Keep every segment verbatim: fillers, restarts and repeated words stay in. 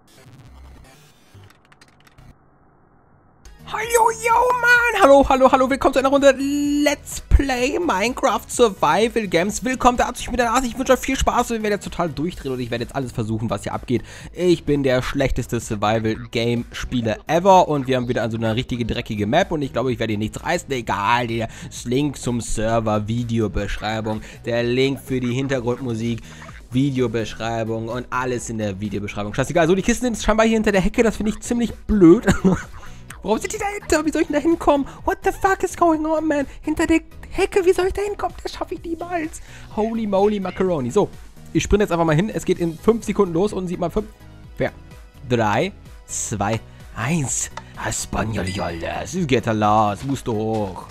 Hallo, yo, Mann! Hallo, hallo, hallo, willkommen zu einer Runde Let's Play Minecraft Survival Games. Willkommen dazu, ich bin der Nase, ich wünsche euch viel Spaß und wir werden jetzt total durchdrehen und ich werde jetzt alles versuchen, was hier abgeht. Ich bin der schlechteste Survival Game Spieler ever und wir haben wieder so eine richtige dreckige Map und ich glaube, ich werde hier nichts reißen. Egal, der Link zum Server, Videobeschreibung, der Link für die Hintergrundmusik, Videobeschreibung und alles in der Videobeschreibung. Scheißegal, so die Kisten sind scheinbar hier hinter der Hecke, das finde ich ziemlich blöd. Warum sind die dahinter? Wie soll ich denn da hinkommen? What the fuck is going on, man? Hinter der Hecke, wie soll ich da hinkommen? Das schaffe ich niemals. Holy moly macaroni. So, ich sprinte jetzt einfach mal hin. Es geht in fünf Sekunden los. Unten sieht man fünf, vier, drei, zwei, eins. Españoles. Geht los. Musst du hoch.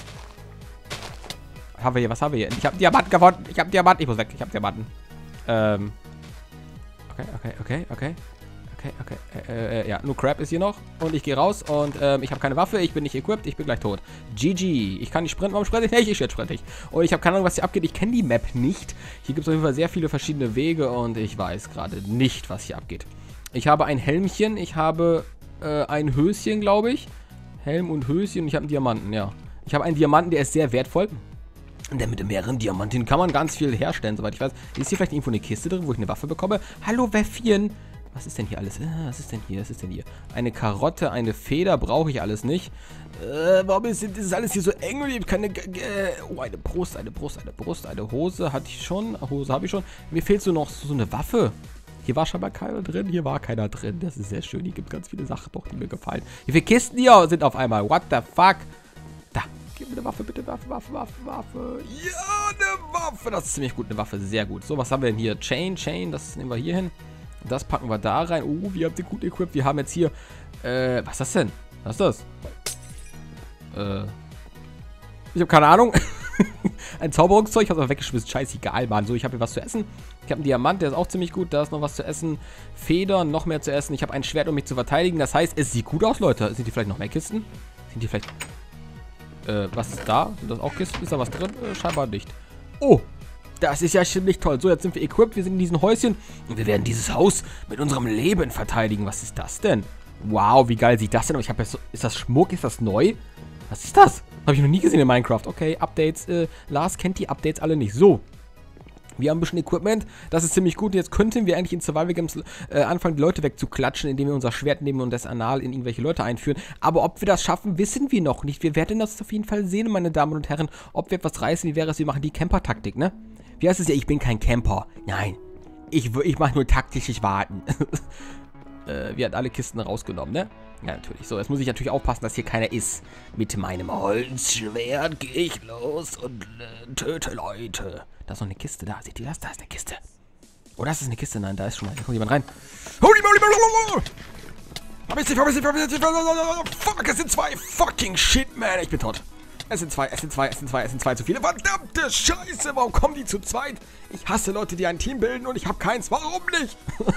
Was haben wir hier? Was haben wir hier? Ich habe Diamanten gewonnen. Ich habe Diamanten. Ich muss weg. Ich habe Diamanten. Ähm. Okay, okay, okay, okay. Okay, okay, äh, äh, ja, nur Crab ist hier noch und ich gehe raus und ähm, ich habe keine Waffe, ich bin nicht equipped, ich bin gleich tot. G G, ich kann nicht sprinten, warum sprinte ich nicht? Ich werde sprintig. Und ich habe keine Ahnung, was hier abgeht, ich kenne die Map nicht. Hier gibt es auf jeden Fall sehr viele verschiedene Wege und ich weiß gerade nicht, was hier abgeht. Ich habe ein Helmchen, ich habe äh, ein Höschen, glaube ich. Helm und Höschen und ich habe einen Diamanten, ja. Ich habe einen Diamanten, der ist sehr wertvoll. Und mit mehreren Diamanten kann man ganz viel herstellen, soweit ich weiß. Ist hier vielleicht irgendwo eine Kiste drin, wo ich eine Waffe bekomme? Hallo, Wäffchen! Was ist denn hier alles? Was ist denn hier? Was ist denn hier? Eine Karotte, eine Feder brauche ich alles nicht. Äh, warum ist das alles hier so eng? Und ich habe keine... Äh, oh, eine Brust, eine Brust, eine Brust, eine Hose hatte ich schon. Hose habe ich schon. Mir fehlt so noch so eine Waffe. Hier war scheinbar keiner drin. Hier war keiner drin. Das ist sehr schön. Hier gibt es ganz viele Sachen doch, die mir gefallen. Wie viele Kisten hier sind auf einmal? What the fuck? Da. Gib mir eine Waffe, bitte. Waffe, Waffe, Waffe, Waffe. Ja, eine Waffe. Das ist ziemlich gut. Eine Waffe, sehr gut. So, was haben wir denn hier? Chain, Chain. Das nehmen wir hier hin. Das packen wir da rein. Oh, wir haben den gut equipped. Wir haben jetzt hier... Äh, was ist das denn? Was ist das? Äh... Ich habe keine Ahnung. Ein Zauberungszeug. Ich habe es aber weggeschmissen. Scheißegal, Mann. So, ich habe hier was zu essen. Ich habe einen Diamant, der ist auch ziemlich gut. Da ist noch was zu essen. Federn, noch mehr zu essen. Ich habe ein Schwert, um mich zu verteidigen. Das heißt, es sieht gut aus, Leute. Sind die vielleicht noch mehr Kisten? Sind die vielleicht... Äh, was ist da? Sind das auch Kisten? Ist da was drin? Äh, scheinbar nicht. Oh! Das ist ja ziemlich toll. So, jetzt sind wir equipped. Wir sind in diesem Häuschen. Und wir werden dieses Haus mit unserem Leben verteidigen. Was ist das denn? Wow, wie geil sieht das denn aus? Ich habe jetzt so, ist das Schmuck? Ist das neu? Was ist das? Habe ich noch nie gesehen in Minecraft. Okay, Updates. Äh, Lars kennt die Updates alle nicht. So. Wir haben ein bisschen Equipment. Das ist ziemlich gut. Jetzt könnten wir eigentlich in Survival Games äh, anfangen, die Leute wegzuklatschen, indem wir unser Schwert nehmen und das Anal in irgendwelche Leute einführen. Aber ob wir das schaffen, wissen wir noch nicht. Wir werden das auf jeden Fall sehen, meine Damen und Herren. Ob wir etwas reißen, wie wäre es, wir machen die Camper-Taktik, ne? Wie heißt es ja? Ich bin kein Camper. Nein. Ich, ich mache nur taktisches Warten. äh, wir hatten alle Kisten rausgenommen, ne? Ja, natürlich. So, jetzt muss ich natürlich aufpassen, dass hier keiner ist. Mit meinem Holzschwert gehe ich los und äh, töte Leute. Da ist noch eine Kiste da. Seht ihr das? Da ist eine Kiste. Oh, das ist eine Kiste. Nein, da ist schon mal. Da kommt jemand rein. Holy moly, moly, hab ich nicht, hab ich nicht, hab ich nicht. Fuck, es sind zwei. Fucking shit, man. Ich bin tot. Es sind zwei, es sind zwei, es sind zwei, es sind zwei zu viele. Verdammte Scheiße, warum kommen die zu zweit? Ich hasse Leute, die ein Team bilden und ich habe keins. Warum nicht?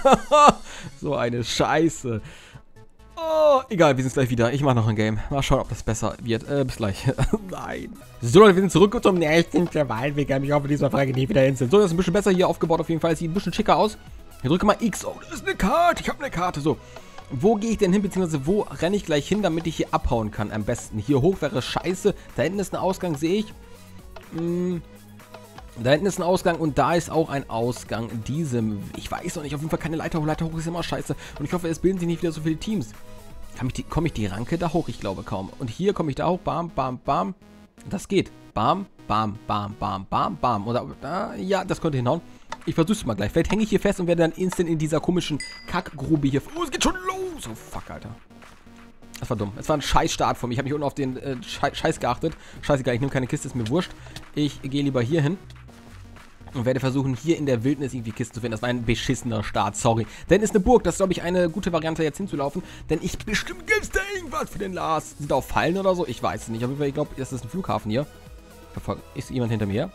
So eine Scheiße. Oh, egal, wir sind gleich wieder. Ich mache noch ein Game. Mal schauen, ob das besser wird. Äh, bis gleich. Nein. So, Leute, wir sind zurück zum nächsten Survival-Weg. Ich hoffe, diesmal Frage nie wieder hin sind. So, das ist ein bisschen besser hier aufgebaut auf jeden Fall. Sieht ein bisschen schicker aus. Ich drücke mal X. Oh, das ist eine Karte. Ich habe eine Karte. So. Wo gehe ich denn hin, beziehungsweise wo renne ich gleich hin, damit ich hier abhauen kann am besten? Hier hoch wäre scheiße. Da hinten ist ein Ausgang, sehe ich. Hm. Da hinten ist ein Ausgang und da ist auch ein Ausgang in diesem... Ich weiß noch nicht, auf jeden Fall keine Leiter hoch. Leiter hoch ist immer scheiße. Und ich hoffe, es bilden sich nicht wieder so viele Teams. Komme ich die Ranke da hoch? Ich glaube kaum. Und hier komme ich da hoch. Bam, bam, bam. Das geht. Bam, bam, bam, bam, bam, bam. Oder, äh, ja, das könnte hinhauen. Ich versuche es mal gleich. Vielleicht hänge ich hier fest und werde dann instant in dieser komischen Kackgrube hier... Oh, es geht schon los! Oh, fuck, Alter. Das war dumm. Es war ein scheiß Start von mir. Ich habe mich unten auf den äh, Scheiß geachtet. Scheißegal, ich nehme keine Kiste, ist mir wurscht. Ich gehe lieber hier hin. Und werde versuchen, hier in der Wildnis irgendwie Kisten zu finden. Das war ein beschissener Start, sorry. Denn ist eine Burg, das ist, glaube ich, eine gute Variante, jetzt hinzulaufen. Denn ich bestimmt gibt es da irgendwas für den Lars. Sind da auch Fallen oder so? Ich weiß es nicht. Auf jeden Fall, ich glaube, das ist ein Flughafen hier. Ist jemand hinter mir?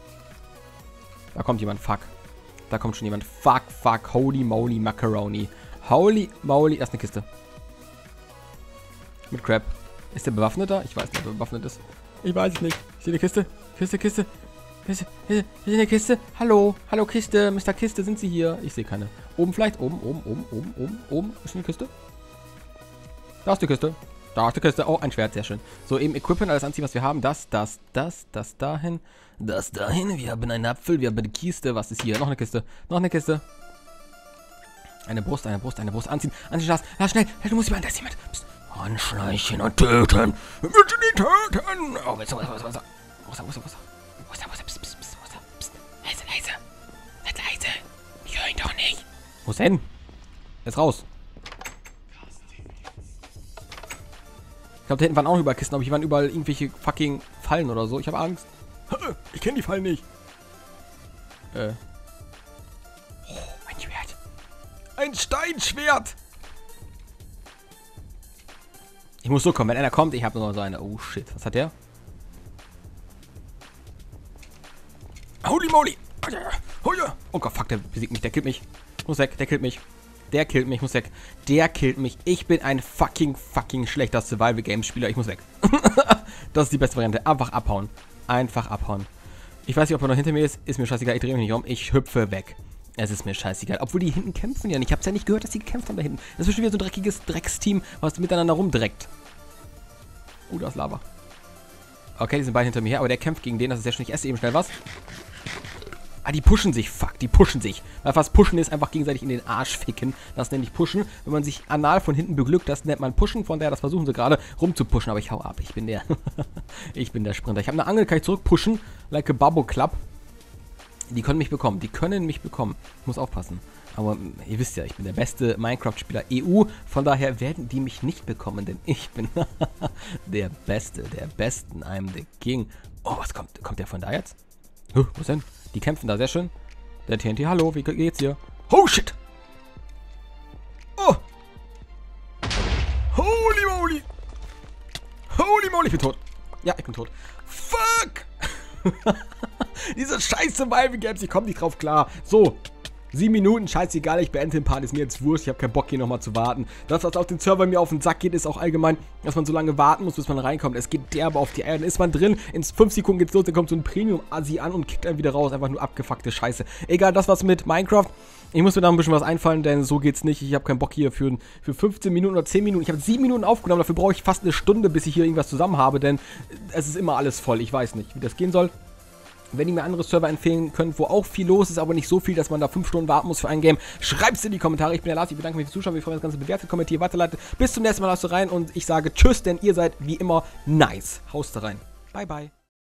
Da kommt jemand, fuck. Da kommt schon jemand. Fuck, fuck, holy moly macaroni. Holy moly, erst eine Kiste. Mit Crab. Ist der bewaffnet da? Ich weiß nicht, ob er bewaffnet ist. Ich weiß es nicht. Ich sehe eine Kiste. Kiste, Kiste. Ist, ist, ist in der Kiste? Hallo, hallo Kiste, Mister Kiste, sind Sie hier? Ich sehe keine. Oben vielleicht? Oben, oben, oben, oben, oben, oben. Ist eine Kiste? Da ist die Kiste. Da ist die Kiste. Oh, ein Schwert, sehr schön. So, eben Equipment, alles anziehen, was wir haben. Das, das, das, das dahin. Das dahin. Wir haben einen Apfel, wir haben eine Kiste. Was ist hier? Noch eine Kiste. Noch eine Kiste. Eine Brust, eine Brust, eine Brust. Anziehen. Anziehen, Lars. Lars, schnell. Du musst jemand, da ist jemand. Psst. Anschleichen und töten. Wir müssen ihn töten. Oh, was, was, was, was. Wo ist er, wo ist er, wo ist er? Wo ist er, wo ist er? Psst, psst, psst, wo ist er? Psst. Leise, leise. Seid leise. Ich höre ihn doch nicht. Wo ist er denn? Er ist raus. Ich glaube, da hinten waren auch noch überall Kisten, aber hier waren überall irgendwelche fucking Fallen oder so. Ich habe Angst. Ich kenne die Fallen nicht. Äh. Oh, ein Schwert. Ein Steinschwert. Ich muss so kommen. Wenn einer kommt, ich habe nur so eine. Oh, shit. Was hat der? Holy moly. Oh Gott, fuck, der besiegt mich. Der killt mich. Ich muss weg. Der killt mich. Der killt mich, ich muss weg. Der killt mich. Ich bin ein fucking, fucking schlechter Survival-Games-Spieler. Ich muss weg. Das ist die beste Variante. Einfach abhauen. Einfach abhauen. Ich weiß nicht, ob er noch hinter mir ist. Ist mir scheißegal. Ich drehe mich nicht um. Ich hüpfe weg. Es ist mir scheißegal. Obwohl die hinten kämpfen ja nicht. Ich hab's ja nicht gehört, dass die gekämpft haben da hinten. Das ist schon wieder so ein dreckiges Drecksteam, was miteinander rumdreckt. Oh, da ist Lava. Okay, die sind beide hinter mir her. Aber der kämpft gegen den. Das ist sehr schön. Ich esse eben schnell was. Ah, die pushen sich, fuck, die pushen sich. Weil was pushen ist, einfach gegenseitig in den Arsch ficken. Das nenne ich pushen. Wenn man sich anal von hinten beglückt, das nennt man pushen. Von daher, das versuchen sie gerade rumzupushen. Aber ich hau ab, ich bin der. Ich bin der Sprinter. Ich habe eine Angel, kann ich zurückpushen. Like a Babo Club. Die können mich bekommen, die können mich bekommen. Ich muss aufpassen. Aber ihr wisst ja, ich bin der beste Minecraft-Spieler E U. Von daher werden die mich nicht bekommen, denn ich bin der Beste, der Besten. I'm the King. Oh, was kommt? Kommt der von da jetzt? Huh, wo ist denn? Die kämpfen da, sehr schön. Der T N T, hallo, wie geht's hier? Oh, shit! Oh! Holy moly! Holy moly, ich bin tot. Ja, ich bin tot. Fuck! Diese scheiß Survival Games, ich komme nicht drauf klar. So, sieben Minuten, scheißegal, ich beende den Part, ist mir jetzt wurscht, ich habe keinen Bock hier nochmal zu warten. Das, was auf den Server mir auf den Sack geht, ist auch allgemein, dass man so lange warten muss, bis man reinkommt. Es geht derbe auf die Eier, dann ist man drin, in fünf Sekunden geht's los, dann kommt so ein Premium-Assi an und kickt einen wieder raus, einfach nur abgefuckte Scheiße. Egal, das was mit Minecraft. Ich muss mir da ein bisschen was einfallen, denn so geht's nicht. Ich habe keinen Bock hier für, für fünfzehn Minuten oder zehn Minuten. Ich habe sieben Minuten aufgenommen, dafür brauche ich fast eine Stunde, bis ich hier irgendwas zusammen habe, denn es ist immer alles voll. Ich weiß nicht, wie das gehen soll. Wenn ihr mir andere Server empfehlen könnt, wo auch viel los ist, aber nicht so viel, dass man da fünf Stunden warten muss für ein Game, schreibt es in die Kommentare. Ich bin der Lars, ich bedanke mich fürs Zuschauen. Wir freuen uns, das Ganze bewertet, kommentiert, weiterleitet. Bis zum nächsten Mal, lasst rein und ich sage Tschüss, denn ihr seid wie immer nice. Haust rein. Bye, bye.